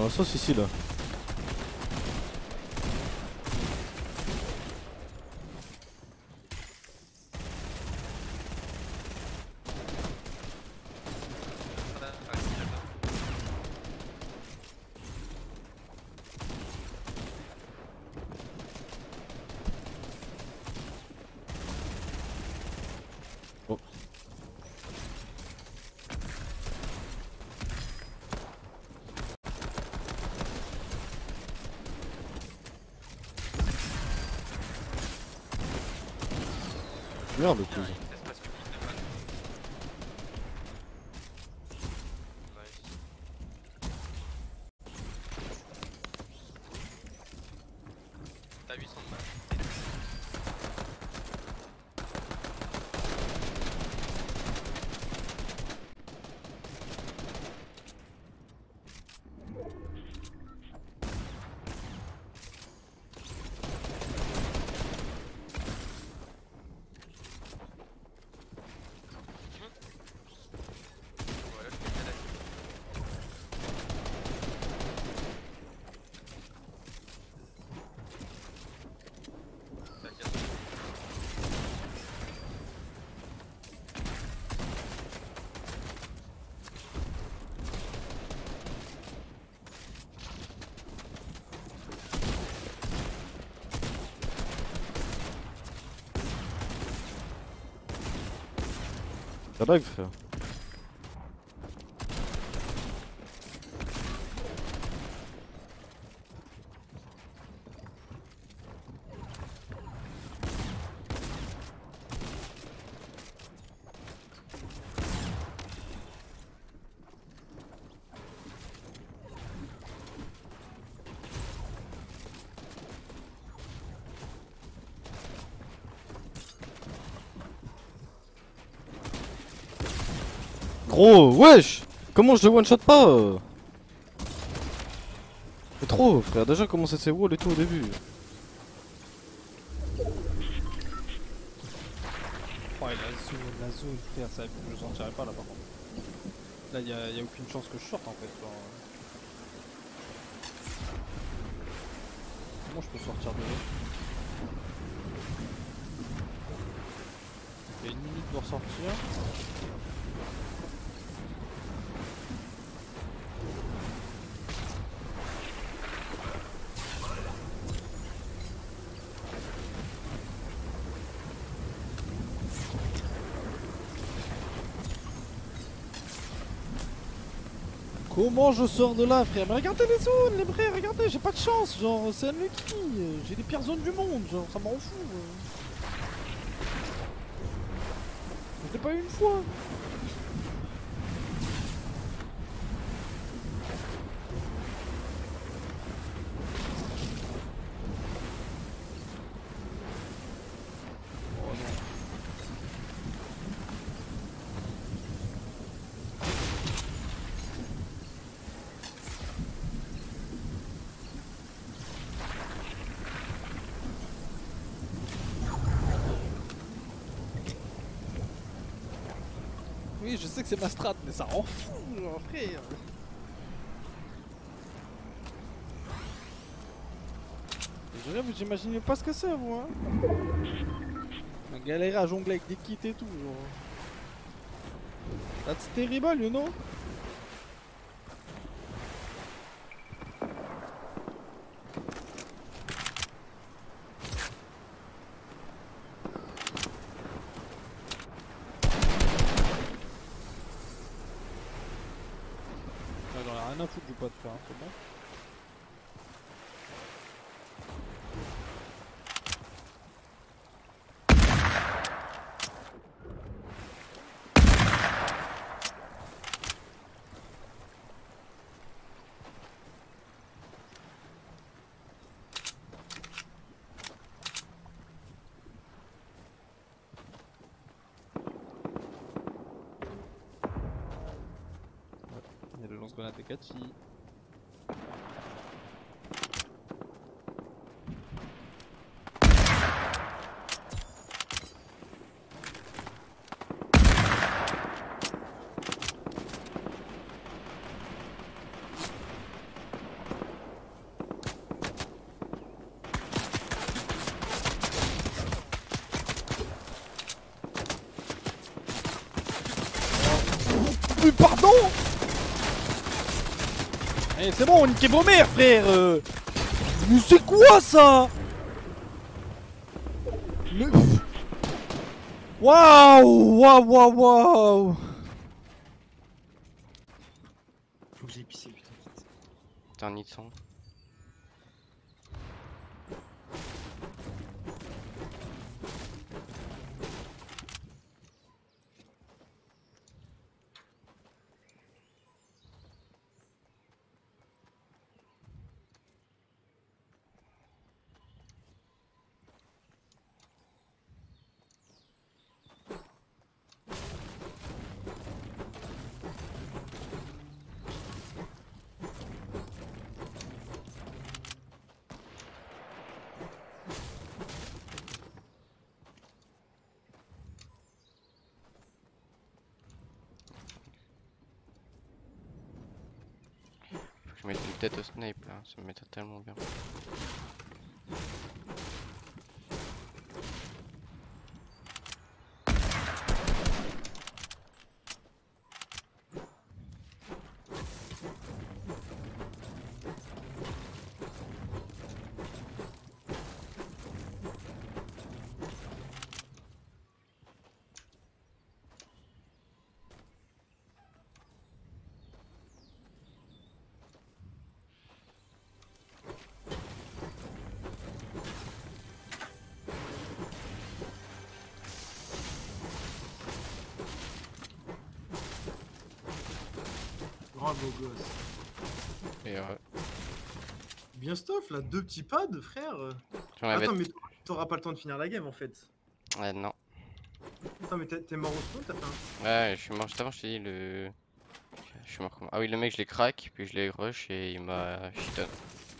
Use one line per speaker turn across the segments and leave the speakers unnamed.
la sauce ici là. Oh. Merde, tout.
T'as 800 de match. Voilà, je fais
Ça lag frère. Gros, wesh! Comment je le one shot pas? C'est trop frère, déjà comment ça s'est wall et tout au début.
Oh, et la zone, frère, ça, je le sentirais pas là par contre. Là, y a aucune chance que je sorte en fait. Genre... Comment je peux sortir de là? Il y a une minute pour sortir. Comment je sors de là, frère? Mais regardez les zones, les vrais, regardez, j'ai pas de chance, genre, c'est unlucky, j'ai les pires zones du monde, genre, ça m'en fout. C'était pas une fois. Oh non. Oui, je sais que c'est ma strat, mais ça rend fou, genre, frère. Je rêve, j'imaginais pas ce que c'est, moi. On galérait à jongler avec des kits et tout, genre. That's terrible, you know? J'en ai rien à foutre du pas de faire, hein, c'est bon. Il y a le lance-grenade de Kachi. Eh, c'est bon, niquez vos mères, frère. Mais c'est quoi ça? Le... Waouh, waouh, waouh, waouh.
Faut que j'aille pisser, putain.
T'es un nid de son. Faut que je mette une tête au snipe là, ça me mettrait tellement bien.
Bravo, gosse.
Et
Bien stuff, là, 2 petits pads, frère.
j'en avais.
Attends, mais t'auras pas le temps de finir la game en fait.
Ouais, non.
Attends, mais t'es mort au spawn, t'as fait un.
Ouais, je suis mort juste avant, je t'ai dit le. Je suis mort comment? Ah oui, le mec, je l'ai crack, puis je l'ai rush et il m'a shiton.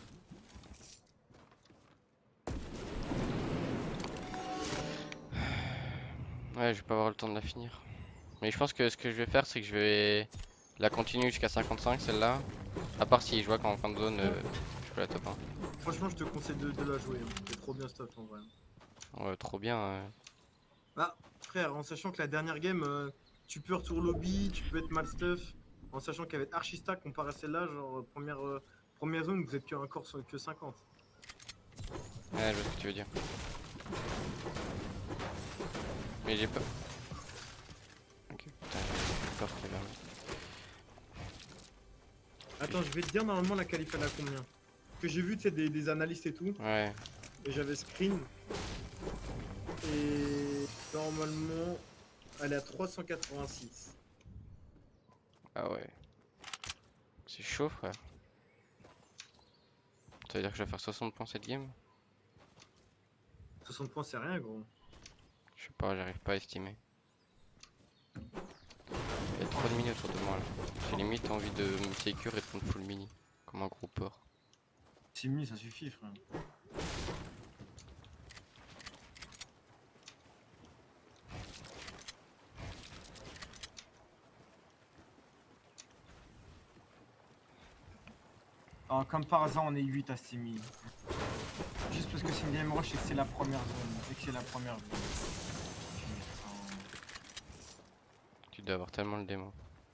Ouais, je vais pas avoir le temps de la finir. Mais je pense que ce que je vais faire, c'est que je vais la continuer jusqu'à 55, celle-là. À part si je vois qu'en fin de zone, je peux la top 1.
Franchement, je te conseille de la jouer. Hein. C'est trop bien stuff en vrai.
Ouais, trop bien.
Ah, frère, en sachant que la dernière game, tu peux retour lobby, tu peux être mal stuff. En sachant qu'elle va être archi stack comparé à celle-là, genre première zone, vous êtes que un corps que 50.
Ouais, je vois ce que tu veux dire. Mais j'ai pas. Ok, putain, j'ai peur qu'il y ait là.
Attends, je vais te dire normalement la qualif elle a combien. Que j'ai vu, tu sais, des analystes et tout.
Ouais,
Et j'avais screen. Et normalement, elle est à 386.
ah ouais. C'est chaud, frère. Ça veut dire que je vais faire 60 points cette game?
60 points, c'est rien, gros.
Je sais pas, j'arrive pas à estimer. Il y a trop de mini autour de moi là. J'ai limite envie de me sécure et de prendre full mini. Comme un gros porc.
6 minutes, ça suffit, frère. Alors, comme par hasard, on est 8 à 6 000. Juste parce que c'est une game rush et que c'est la première zone. Et que c'est la première zone.
Tu dois avoir tellement le démon.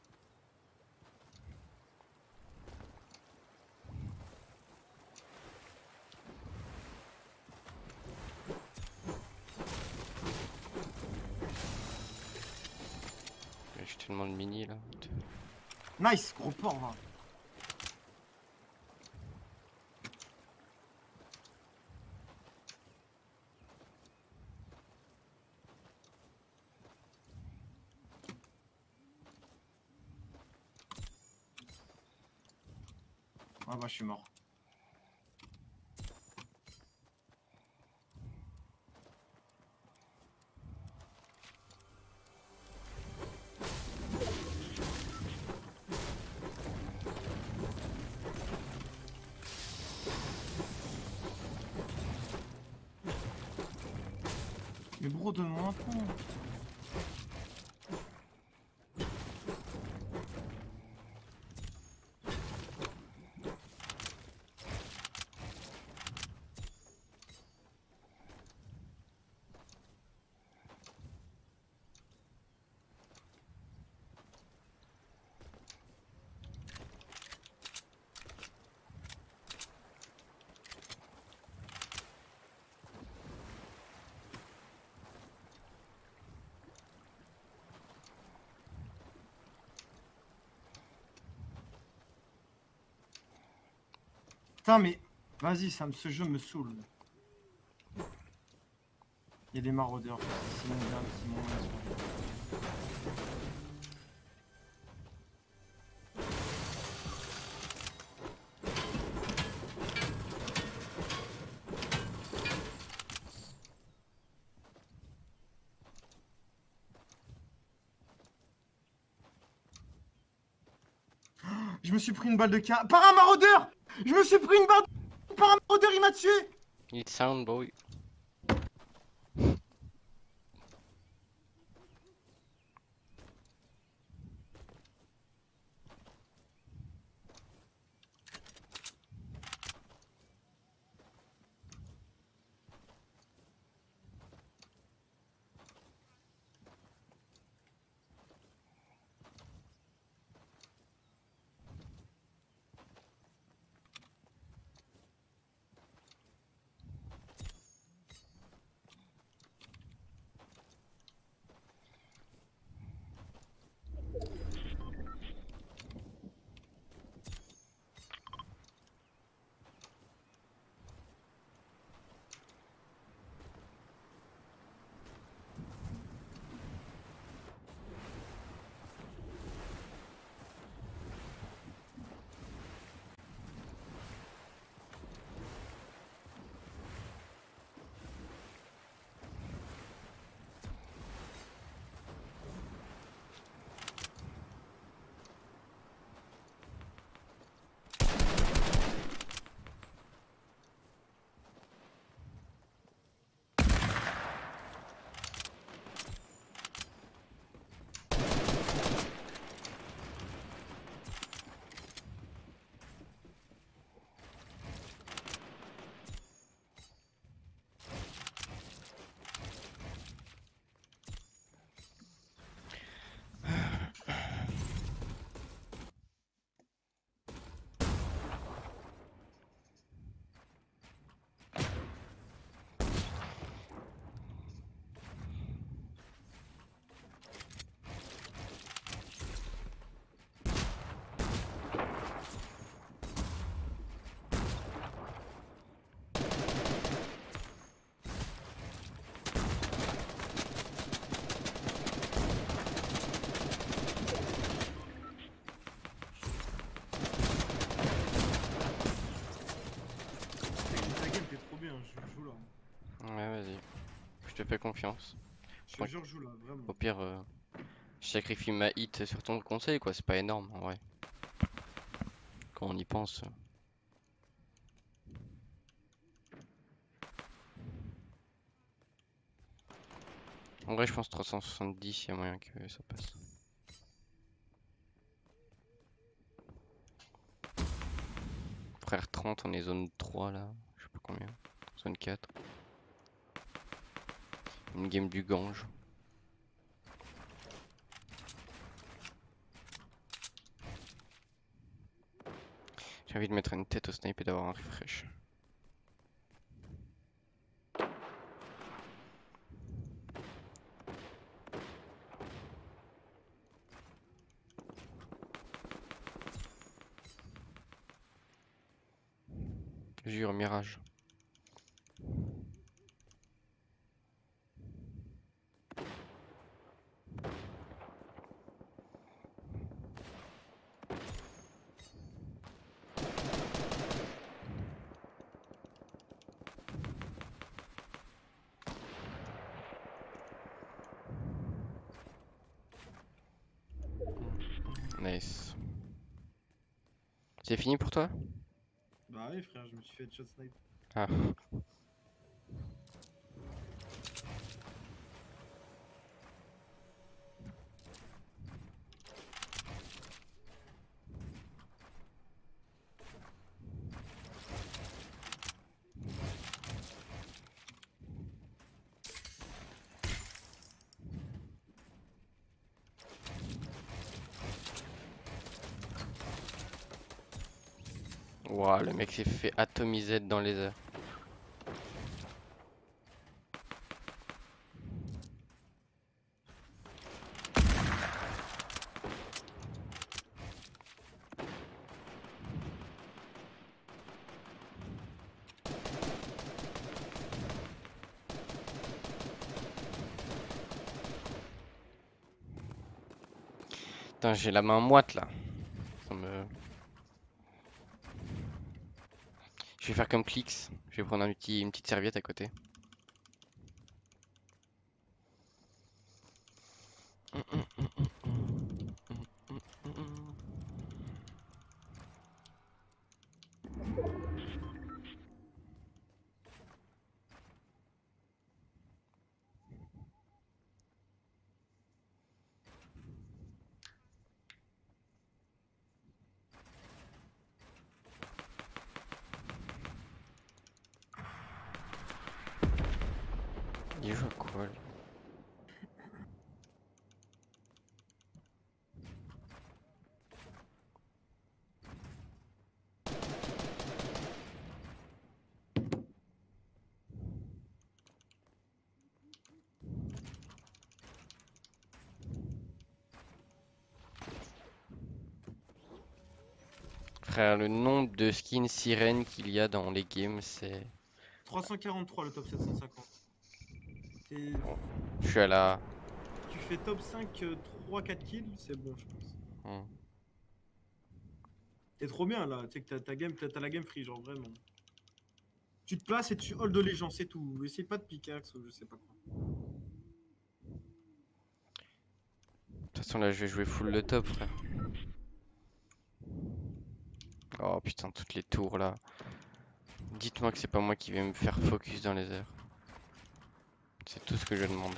J'ai tellement de mini là.
Nice, gros porc, là. Ah bah je suis mort. Mais bro, donne-moi un point. Putain, mais vas-y, ce jeu me saoule. Il y a des maraudeurs. C'est mon dernier, c'est mon dernier. Je me suis pris une balle de ca... Par un maraudeur. Je me suis pris une balle par un maraudeur, il m'a tué.
It sound boy.
Je joue là.
Ouais, vas-y. Je te fais confiance.
Je te jure, je joue là, vraiment.
Au pire, je sacrifie ma hit sur ton conseil, quoi. C'est pas énorme, en vrai. Quand on y pense. En vrai, je pense 370, il y a moyen que ça passe. Frère 30, on est zone 3 là. Je sais pas combien. Zone 4. Une game du Gange. J'ai envie de mettre une tête au snipe et d'avoir un refresh. Jure, mirage. Nice. C'est fini pour toi?
Bah oui frère, je me suis fait headshot snipe.
Ah. Ouah, le mec s'est fait atomiser dans les airs. Putain, j'ai la main moite là. Ça me... Je vais faire comme Clix. Je vais prendre une petite serviette à côté. Il joue à quoi lui? Frère, le nombre de skins sirènes qu'il y a dans les games, c'est...
343 le top 750. T'es-
Je suis à la...
Tu fais top 5, 3-4 kills, c'est bon, je pense.
Hmm.
T'es trop bien là, tu sais que t'as la game free, genre vraiment. Tu te places et tu hold les gens, c'est tout. Essaye pas de pickaxe ou je sais pas quoi.
De toute façon là je vais jouer full le top frère. Oh putain toutes les tours là. Dites-moi que c'est pas moi qui vais me faire focus dans les airs. C'est tout ce que je demande.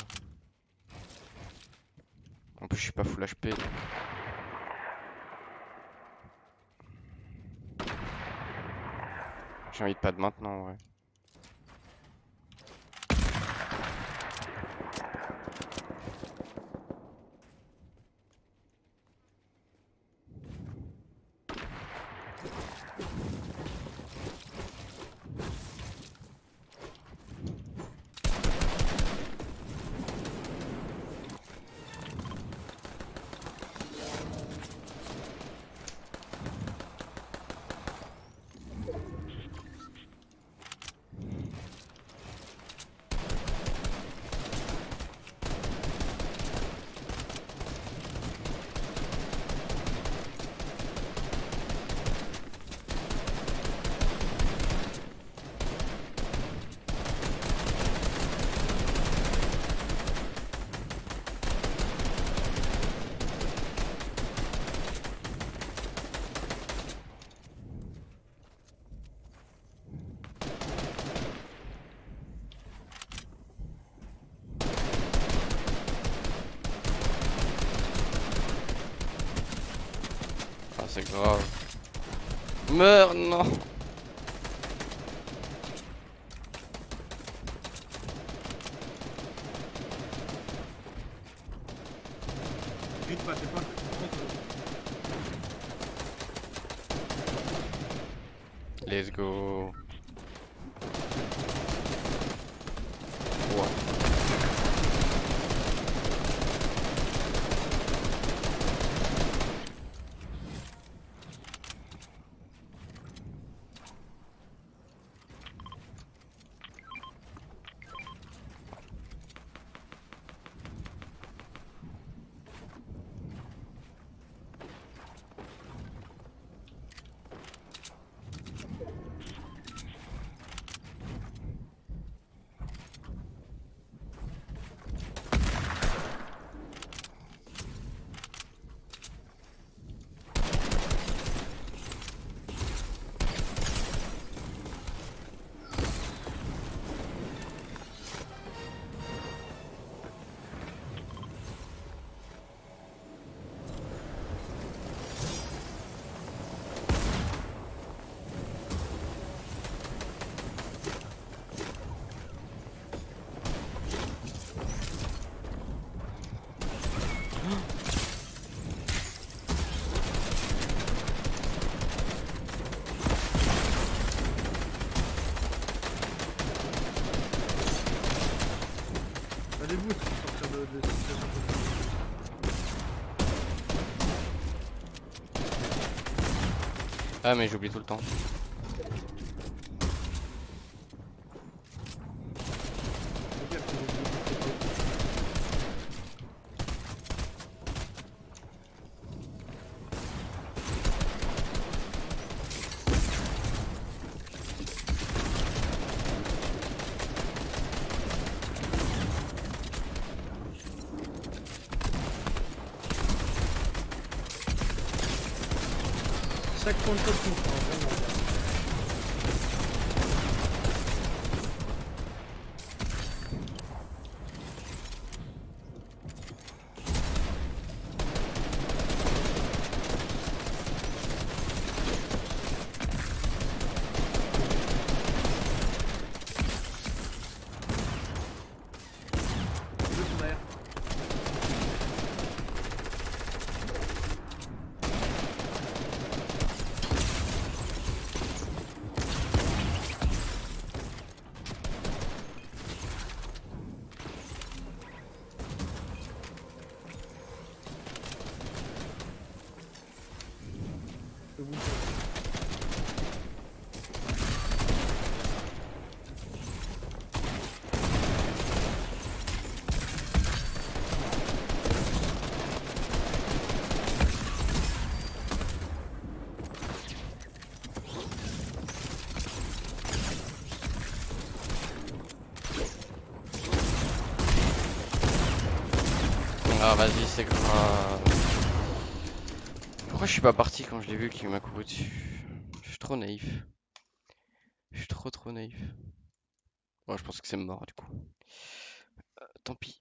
En plus je suis pas full HP donc. J'ai envie de pas de maintenant ouais. C'est grave. Meurs, non.
Vite pas, t'es pas.
Let's go.
Allez-vous sortir de cette situation.
Ah mais j'oublie tout le temps.
Chaque point de shot compte, hein, vraiment. Deux sont derrière. C'est bon.
Ah vas-y c'est grave. Pourquoi je suis pas parti quand je l'ai vu qu'il m'a couru dessus? Je suis trop naïf. Je suis trop naïf. Bon je pense que c'est mort du coup. Tant pis.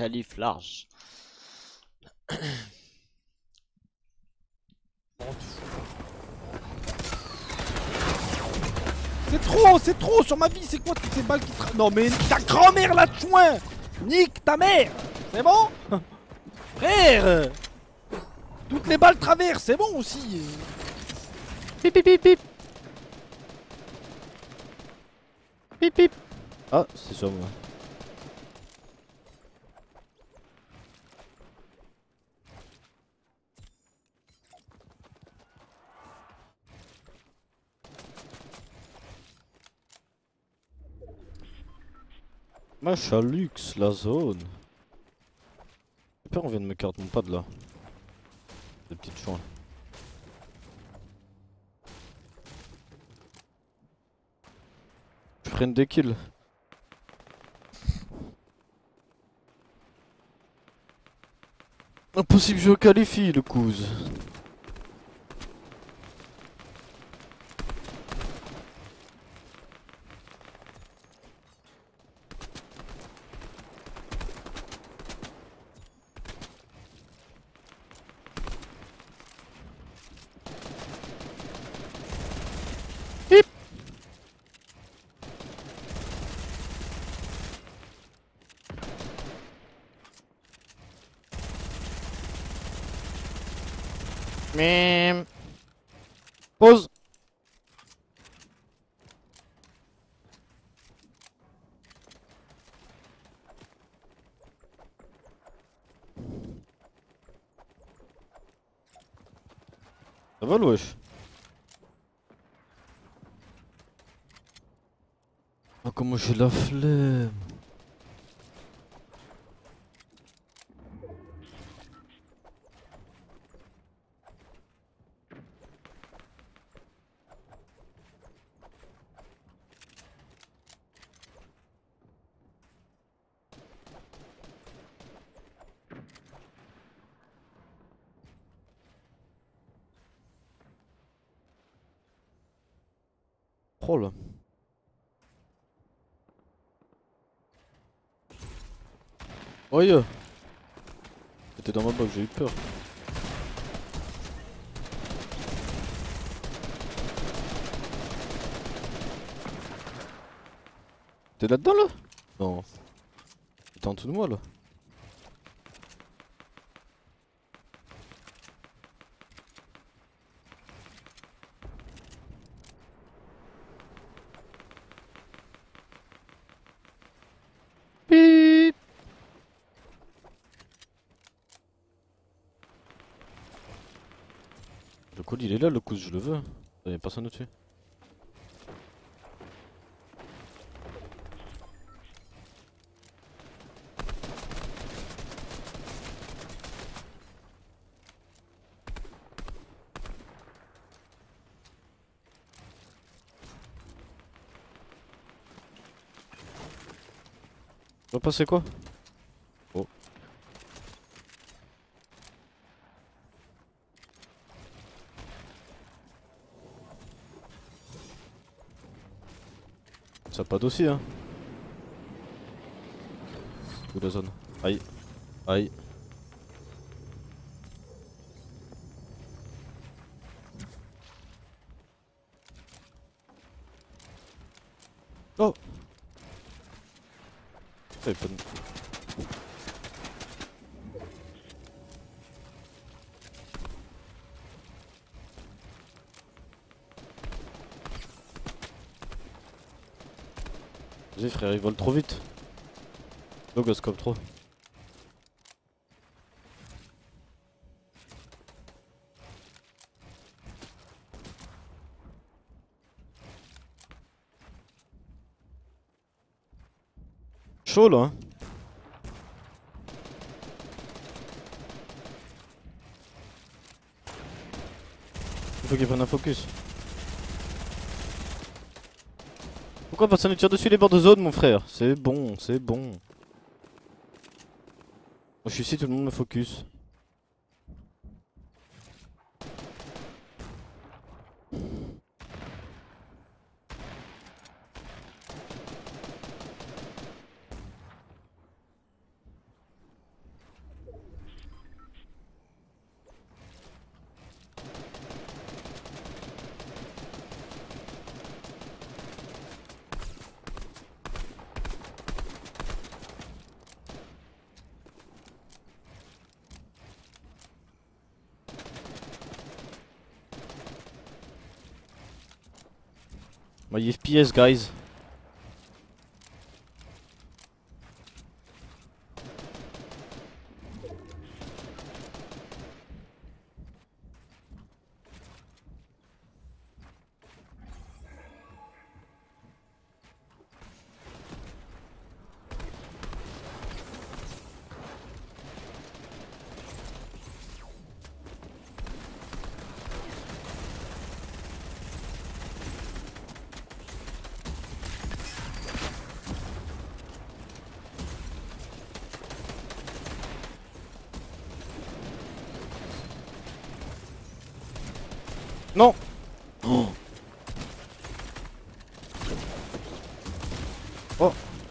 calife large.
C'est trop sur ma vie, c'est quoi toutes ces balles qui tra... Non mais ta grand-mère la chouin. Nique ta mère. C'est bon? Frère. Toutes les balles traversent, c'est bon aussi.
Pip pip pip pip. Pip pip. Ah, c'est sur moi. Machalux, la zone. J'espère on vient de me carte mon pad là. Des petites chouins. Je prenne des kills. Impossible, je qualifie le couze. Mim. Pause. Ça va le wesh? Ah comment j'ai la flemme. Oh là. Oh yeah. T'étais dans ma box, j'ai eu peur. T'es là-dedans là? Non. T'es en dessous de moi là. Bip. Le code il est là, le coup je le veux. Il y a personne au-dessus. On va passer quoi? Oh. Ça a pas d'aussi hein. Où la zone? Aïe. Aïe. Oh. Il pas de... Vas-y frère, il vole trop vite. Logoscope trop. Chaud là hein. Il faut qu'il prenne un focus. Pourquoi personne ne tire dessus les bords de zone mon frère? C'est bon, c'est bon. Moi je suis ici, tout le monde me focus. My FPS, guys. Non. Oh. Oh.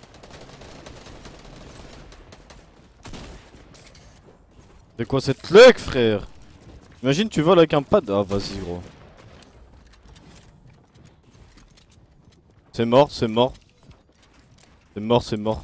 C'est quoi cette luck, frère? Imagine tu voles avec un pad. Ah vas-y gros. C'est mort, c'est mort. C'est mort, c'est mort.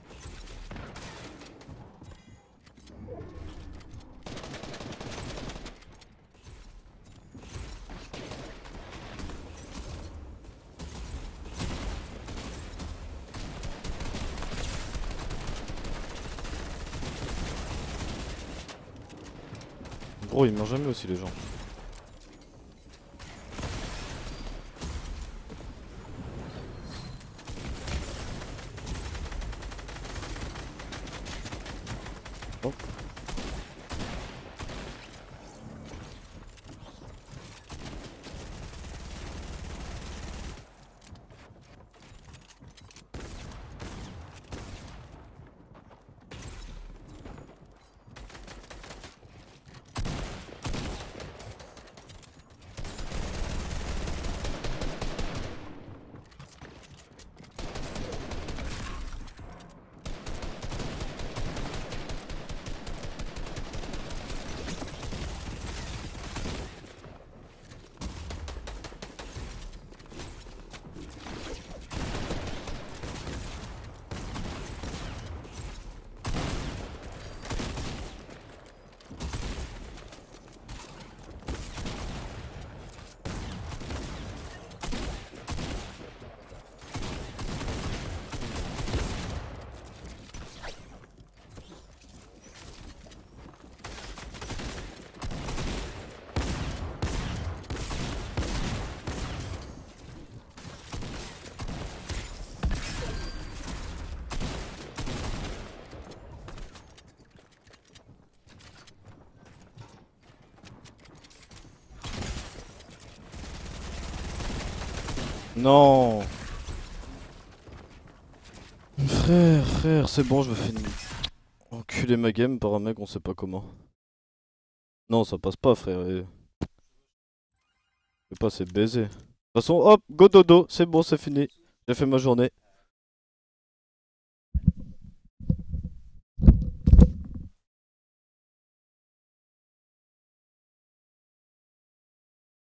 Gros, ils meurent jamais aussi les gens. Oh. Non. Frère, c'est bon, je me fais enculer ma game par un mec, on sait pas comment. Non, ça passe pas, frère. Je sais pas, c'est baisé. De toute façon, hop, go dodo, c'est bon, c'est fini. J'ai fait ma journée.